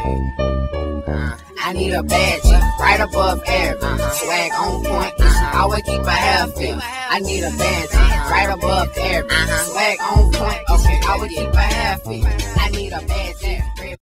I need a bad chick, right above average. Swag on point, always keep a half fit. I need a bad chick, right above average. Swag on point, okay, always keep a half fit. I need a bad chick.